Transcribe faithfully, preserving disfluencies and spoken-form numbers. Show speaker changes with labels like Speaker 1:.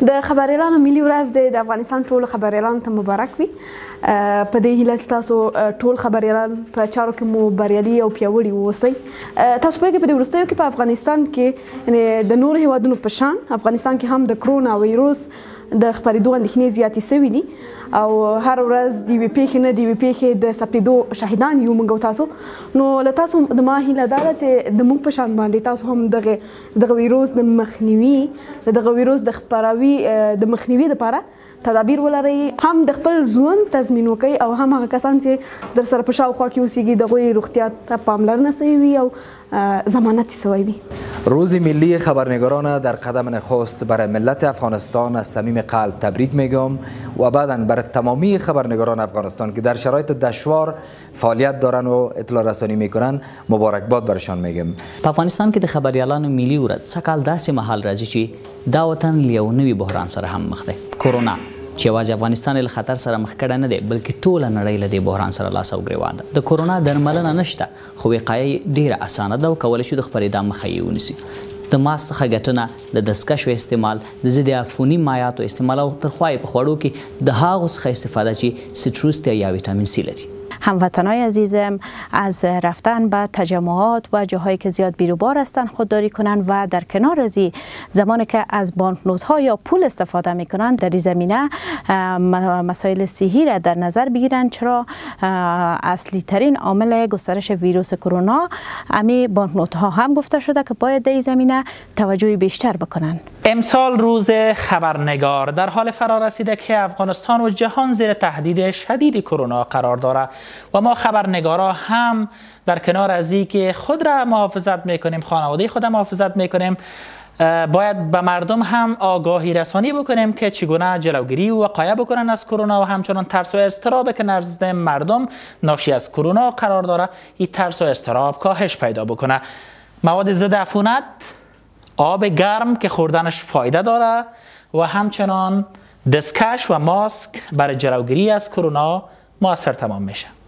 Speaker 1: د خبریالانو ملي ورځ د افغانستان ټولو خبریالانو ته مبارک وي. په دې هیله چې تاسو ټول خبریالان په چارو کې مو بریالي او پیاوړي واوسئ. تاسو پوهېږئ په دې وروستیو کې په افغانستان کې د نورو هیوادونو په شان افغانستان کې هم د کرونا ویروس د خپرېدو اندېښنې زیاتې سوي دي او هر ورځ د یوې پیښې نه د یوې پیښې د سپېدو شاهدان یو موږ او تاسو. نو له تاسو د ما هیله دا ده چې د موږ په شان باندې تاسو هم دغه دغه ویروس د مخنیوي د دغه ویروس د خپراوي د مخنیوي لپاره تدابیر ولرئ، هم د خپل ژوند تضمین وکړئ او هم هغه کسان چې در سره په شاوخوا کې اوسېږي د هغوی روغتیا ته پاملرنه سوې وي او ضمانت سوی وي.
Speaker 2: روز ملی خبرنگاران در قدم نخست برای ملت افغانستان از صمیم قلب تبریک میگم و بعدا بر تمامی خبرنگاران افغانستان که در شرایط دشوار فعالیت دارن و اطلاع رسانی میکنن مبارکباد برشان میگم.
Speaker 3: په افغانستان کې د خبریالانو ملي ورځ سږ کال داسې مهال راځي چې دا وطن له یو نوي بحران سره هم مخ دی. کرونا چې یوازې افغانستان له خطر سره مخ کړه نه دی بلکې ټوله نړۍ له دې بحران سره لاس او ګریوان ده. د کرونا درملنه نشته خو وقایه ډیره اسانه ده او کولی شو د خپرېدا مخه یې ونیسي. د ماسک څخه ګټنه د دستکشو استعمال د ضد عفوني مایعاتو استعمال او ترخوا یې په خوړو کې د هغو څخه استفاده چې سیتروس دی یا ویتامین سی لري.
Speaker 4: هموطنای عزیزم از رفتن به تجمعات و جاهایی که زیاد بیروبار هستند خودداری کنند و در کنار از این زمانی که از بانکنوت ها یا پول استفاده می کنند در این زمینه مسائل صحی را در نظر بگیرند، چرا اصلی ترین عامل گسترش ویروس کرونا امی بانکنوت ها هم گفته شده که باید در این زمینه توجه بیشتر بکنند.
Speaker 5: امسال روز خبرنگار در حال فرا رسیده که افغانستان و جهان زیر تهدید شدید کرونا قرار دارد و ما خبرنگارا هم در کنار از این که خود را محافظت میکنیم، خانواده خود را محافظت میکنیم، باید به مردم هم آگاهی رسانی بکنیم که چگونه جلوگیری و وقایه بکنن از کرونا و همچنان ترس و اضطراب که نزد مردم ناشی از کرونا قرار داره این ترس و اضطراب کاهش پیدا بکنه. مواد ضد عفونت، آب گرم که خوردنش فایده داره و همچنان دستکش و ماسک برای جلوگیری از کرونا مؤثر تمام میشه.